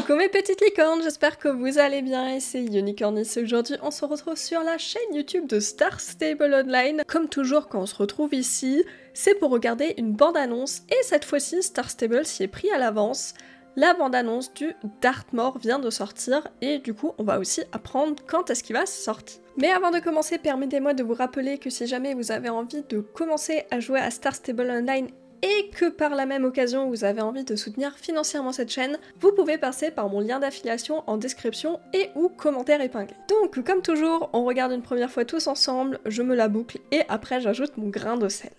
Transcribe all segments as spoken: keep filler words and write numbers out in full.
Coucou mes petites licornes, j'espère que vous allez bien et c'est Unicornis et aujourd'hui on se retrouve sur la chaîne YouTube de Star Stable Online. Comme toujours quand on se retrouve ici, c'est pour regarder une bande-annonce et cette fois-ci Star Stable s'y est pris à l'avance. La bande-annonce du Dartmoor vient de sortir et du coup on va aussi apprendre quand est-ce qu'il va sortir. Mais avant de commencer, permettez-moi de vous rappeler que si jamais vous avez envie de commencer à jouer à Star Stable Online et que par la même occasion vous avez envie de soutenir financièrement cette chaîne, vous pouvez passer par mon lien d'affiliation en description et ou commentaire épinglé. Donc comme toujours, on regarde une première fois tous ensemble, je me la boucle et après j'ajoute mon grain de sel.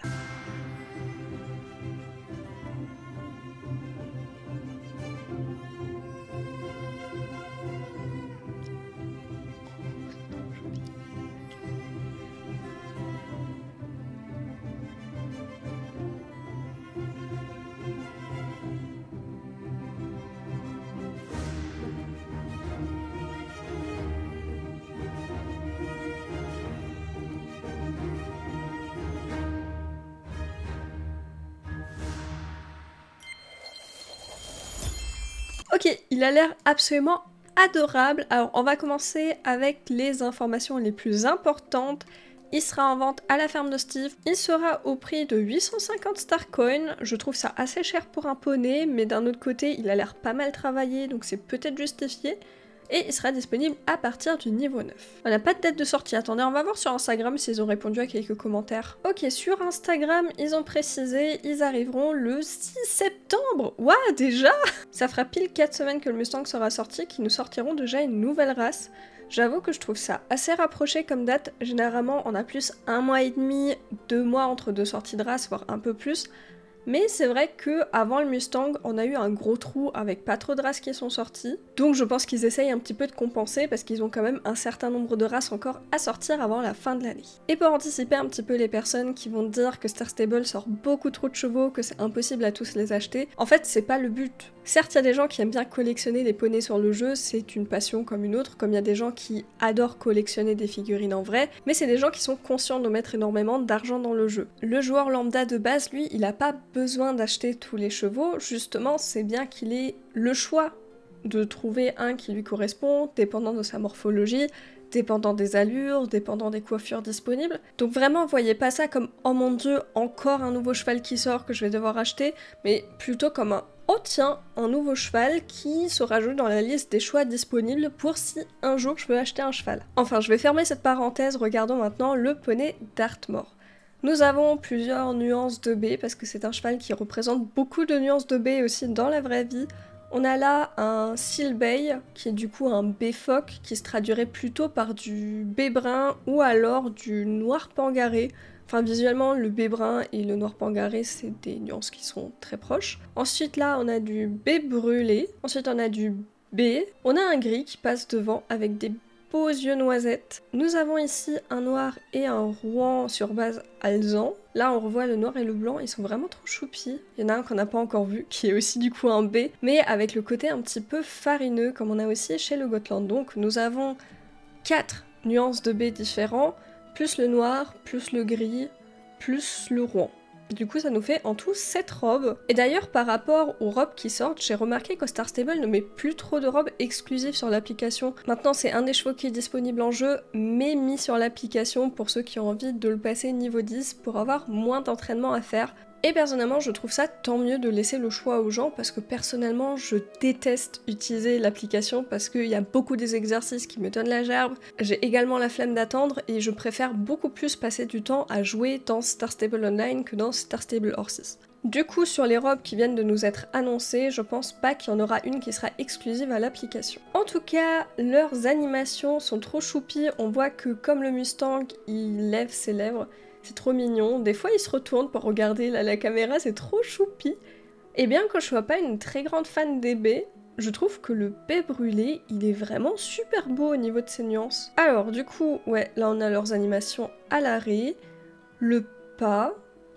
Ok, il a l'air absolument adorable. Alors on va commencer avec les informations les plus importantes. Il sera en vente à la ferme de Steve. Il sera au prix de huit cent cinquante Star Coins. Je trouve ça assez cher pour un poney, mais d'un autre côté, il a l'air pas mal travaillé, donc c'est peut-être justifié. Et il sera disponible à partir du niveau neuf. On n'a pas de date de sortie. Attendez, on va voir sur Instagram s'ils ont répondu à quelques commentaires. Ok, sur Instagram, ils ont précisé, ils arriveront le six septembre. Ouah, déjà? Ça fera pile quatre semaines que le Mustang sera sorti, qu'ils nous sortiront déjà une nouvelle race. J'avoue que je trouve ça assez rapproché comme date. Généralement, on a plus un mois et demi, deux mois entre deux sorties de race, voire un peu plus. Mais c'est vrai que avant le Mustang, on a eu un gros trou avec pas trop de races qui sont sorties. Donc je pense qu'ils essayent un petit peu de compenser parce qu'ils ont quand même un certain nombre de races encore à sortir avant la fin de l'année. Et pour anticiper un petit peu les personnes qui vont dire que Star Stable sort beaucoup trop de chevaux, que c'est impossible à tous les acheter, en fait c'est pas le but. Certes, il y a des gens qui aiment bien collectionner des poneys sur le jeu, c'est une passion comme une autre, comme il y a des gens qui adorent collectionner des figurines en vrai, mais c'est des gens qui sont conscients de mettre énormément d'argent dans le jeu. Le joueur lambda de base, lui, il a pas besoin d'acheter tous les chevaux, justement, c'est bien qu'il ait le choix de trouver un qui lui correspond, dépendant de sa morphologie, dépendant des allures, dépendant des coiffures disponibles. Donc vraiment, voyez pas ça comme « Oh mon dieu, encore un nouveau cheval qui sort que je vais devoir acheter », mais plutôt comme un « Oh tiens, un nouveau cheval qui se rajoute dans la liste des choix disponibles pour si un jour je veux acheter un cheval ». Enfin, je vais fermer cette parenthèse, regardons maintenant le poney Dartmoor. Nous avons plusieurs nuances de B, parce que c'est un cheval qui représente beaucoup de nuances de B aussi dans la vraie vie. On a là un Seal Bay, qui est du coup un B phoque, qui se traduirait plutôt par du B brun ou alors du noir pangaré. Enfin, visuellement, le B brun et le noir pangaré, c'est des nuances qui sont très proches. Ensuite, là, on a du B brûlé. Ensuite, on a du B. On a un gris qui passe devant avec des beaux yeux noisettes. Nous avons ici un noir et un rouen sur base alezan. Là, on revoit le noir et le blanc, ils sont vraiment trop choupis. Il y en a un qu'on n'a pas encore vu, qui est aussi du coup un B, mais avec le côté un petit peu farineux, comme on a aussi chez le Gotland. Donc, nous avons quatre nuances de B différents, plus le noir, plus le gris, plus le rouen. Du coup, ça nous fait en tout sept robes. Et d'ailleurs, par rapport aux robes qui sortent, j'ai remarqué que Star Stable ne met plus trop de robes exclusives sur l'application. Maintenant, c'est un des chevaux qui est disponible en jeu, mais mis sur l'application pour ceux qui ont envie de le passer niveau dix pour avoir moins d'entraînement à faire. Et personnellement, je trouve ça tant mieux de laisser le choix aux gens parce que personnellement, je déteste utiliser l'application parce qu'il y a beaucoup des exercices qui me donnent la gerbe. J'ai également la flemme d'attendre et je préfère beaucoup plus passer du temps à jouer dans Star Stable Online que dans Star Stable Horses. Du coup, sur les robes qui viennent de nous être annoncées, je pense pas qu'il y en aura une qui sera exclusive à l'application. En tout cas, leurs animations sont trop choupies. On voit que comme le Mustang, il lève ses lèvres. C'est trop mignon. Des fois, il se retourne pour regarder la, la caméra, c'est trop choupi. Et bien que je sois pas une très grande fan des B, je trouve que le B brûlé, il est vraiment super beau au niveau de ses nuances. Alors, du coup, ouais, là on a leurs animations à l'arrêt, le pas,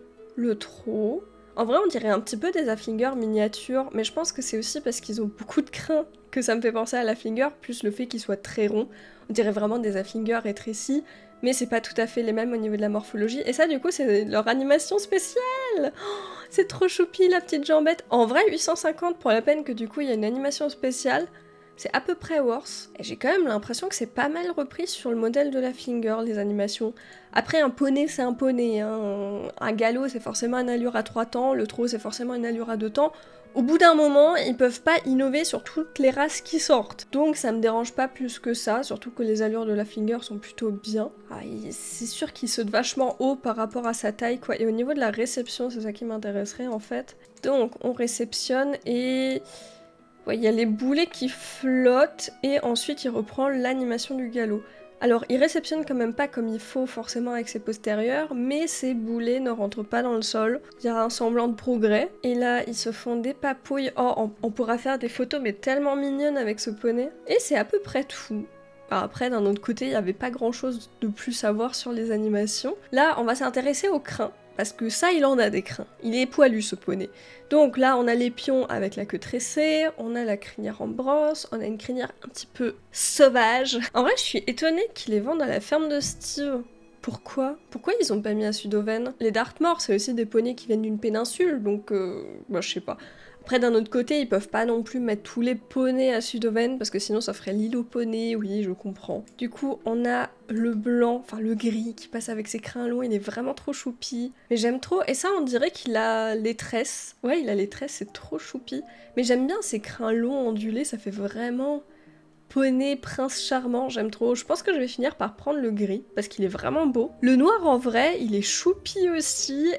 le trot. En vrai, on dirait un petit peu des Haflinger miniatures, mais je pense que c'est aussi parce qu'ils ont beaucoup de crins que ça me fait penser à l'Haflinger, plus le fait qu'ils soient très ronds. On dirait vraiment des Haflinger rétrécis, mais c'est pas tout à fait les mêmes au niveau de la morphologie. Et ça, du coup, c'est leur animation spéciale. Oh, C'est trop choupi la petite jambette. En vrai, huit cent cinquante pour la peine que du coup il y a une animation spéciale. C'est à peu près worse. Et j'ai quand même l'impression que c'est pas mal repris sur le modèle de la Finger, les animations. Après, un poney, c'est un poney. Hein. Un galop, c'est forcément une allure à trois temps. Le trot, c'est forcément une allure à deux temps. Au bout d'un moment, ils peuvent pas innover sur toutes les races qui sortent. Donc ça me dérange pas plus que ça, surtout que les allures de la Finger sont plutôt bien. Ah, c'est sûr qu'il saute vachement haut par rapport à sa taille, quoi. Et au niveau de la réception, c'est ça qui m'intéresserait, en fait. Donc, on réceptionne et... ouais, il y a les boulets qui flottent et ensuite il reprend l'animation du galop. Alors il réceptionne quand même pas comme il faut forcément avec ses postérieurs, mais ses boulets ne rentrent pas dans le sol. Il y a un semblant de progrès. Et là ils se font des papouilles. Oh, on, on pourra faire des photos mais tellement mignonnes avec ce poney. Et c'est à peu près tout. Alors après, d'un autre côté, il n'y avait pas grand chose de plus à voir sur les animations. Là, on va s'intéresser aux crins. Parce que ça, il en a des crins. Il est poilu, ce poney. Donc là, on a les pions avec la queue tressée, on a la crinière en brosse, on a une crinière un petit peu sauvage. En vrai, je suis étonnée qu'ils les vendent à la ferme de Steve. Pourquoi Pourquoi ils ont pas mis à Sudoven? Les Dartmoor, c'est aussi des poneys qui viennent d'une péninsule, donc euh, bah, je sais pas. Après, d'un autre côté, ils peuvent pas non plus mettre tous les poneys à Sudoven, parce que sinon ça ferait l'île aux poneys, oui, je comprends. Du coup, on a le blanc, enfin le gris, qui passe avec ses crins longs, il est vraiment trop choupi. Mais j'aime trop, et ça, on dirait qu'il a les tresses. Ouais, il a les tresses, c'est trop choupi. Mais j'aime bien ces crins longs, ondulés, ça fait vraiment... poney, prince charmant, j'aime trop. Je pense que je vais finir par prendre le gris, parce qu'il est vraiment beau. Le noir, en vrai, il est choupi aussi,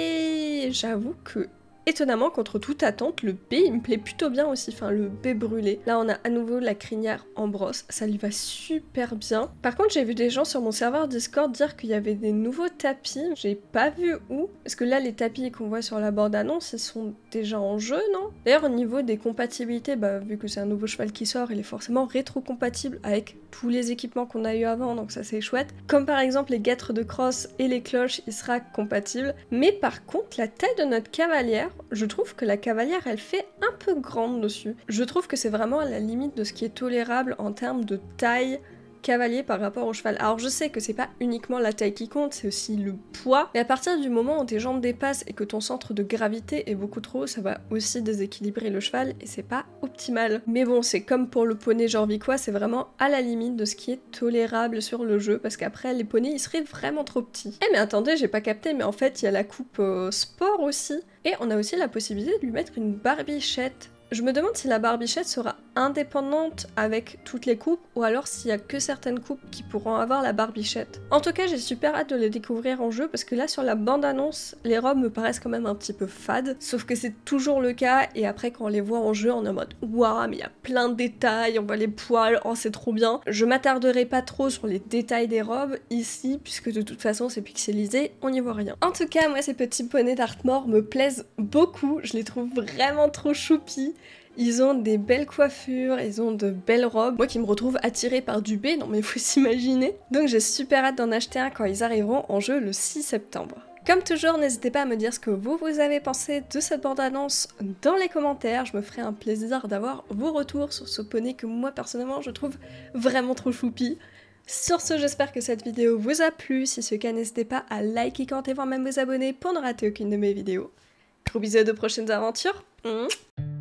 et j'avoue que... étonnamment, contre toute attente, le B il me plaît plutôt bien aussi, enfin le B brûlé. Là on a à nouveau la crinière en brosse, ça lui va super bien. Par contre j'ai vu des gens sur mon serveur Discord dire qu'il y avait des nouveaux tapis, j'ai pas vu où. Parce que là les tapis qu'on voit sur la bande-annonce, ils sont déjà en jeu, non? D'ailleurs au niveau des compatibilités, bah vu que c'est un nouveau cheval qui sort, il est forcément rétro-compatible avec tous les équipements qu'on a eu avant, donc ça c'est chouette. Comme par exemple les guêtres de crosse et les cloches, il sera compatible. Mais par contre la taille de notre cavalière, je trouve que la cavalière elle fait un peu grande dessus. Je trouve que c'est vraiment à la limite de ce qui est tolérable en termes de taille cavalier par rapport au cheval. Alors je sais que c'est pas uniquement la taille qui compte, c'est aussi le poids, mais à partir du moment où tes jambes dépassent et que ton centre de gravité est beaucoup trop haut, ça va aussi déséquilibrer le cheval et c'est pas optimal. Mais bon, c'est comme pour le poney jorvicois, c'est vraiment à la limite de ce qui est tolérable sur le jeu, parce qu'après les poneys ils seraient vraiment trop petits. Eh mais attendez, j'ai pas capté, mais en fait il y a la coupe euh, sport aussi, et on a aussi la possibilité de lui mettre une barbichette. Je me demande si la barbichette sera indépendante avec toutes les coupes ou alors s'il y a que certaines coupes qui pourront avoir la barbichette. En tout cas, j'ai super hâte de les découvrir en jeu parce que là, sur la bande-annonce, les robes me paraissent quand même un petit peu fades, sauf que c'est toujours le cas et après quand on les voit en jeu, on est en mode waouh, mais il y a plein de détails, on voit les poils, oh c'est trop bien. Je m'attarderai pas trop sur les détails des robes ici puisque de toute façon c'est pixelisé, on n'y voit rien. En tout cas, moi ces petits poneys Dartmoor me plaisent beaucoup, je les trouve vraiment trop choupis. Ils ont des belles coiffures, ils ont de belles robes. Moi qui me retrouve attirée par du B, non mais faut s'imaginer. Donc j'ai super hâte d'en acheter un quand ils arriveront en jeu le six septembre. Comme toujours, n'hésitez pas à me dire ce que vous, vous avez pensé de cette bande-annonce dans les commentaires. Je me ferai un plaisir d'avoir vos retours sur ce poney que moi personnellement je trouve vraiment trop choupi. Sur ce, j'espère que cette vidéo vous a plu. Si c'est le cas, n'hésitez pas à liker, commenter, voire même vous abonner pour ne rater aucune de mes vidéos. Gros bisous à de prochaines aventures. Mmh.